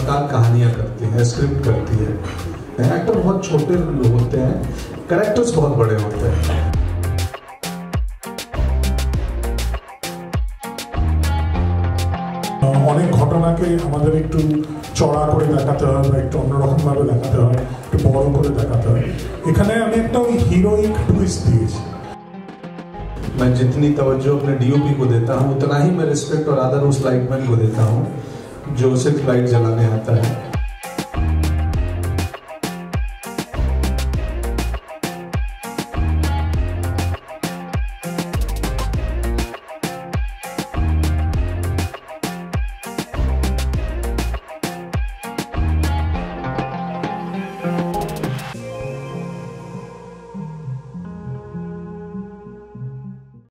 चमत्कार कहानियां करती है, स्क्रिप्ट करती है। एक्टर बहुत छोटे होते हैं, कैरेक्टर्स बहुत बड़े होते हैं। অনেক ঘটনাকে আমাদের একটু চড়া করে দেখাতে হয় বা একটু অন্যরকম ভাবে দেখাতে হয়, একটু বড় করে দেখাতে হয়। এখানে আমি একটা ওই হিরোইক টুইস্ট দিয়েছি। मैं जितनी तवज्जो अपने डीओपी को देता हूँ उतना ही मैं रिस्पेक्ट और आदर उस लाइटमैन को देता हूँ जो सिर्फ लाइट जलाने आता है।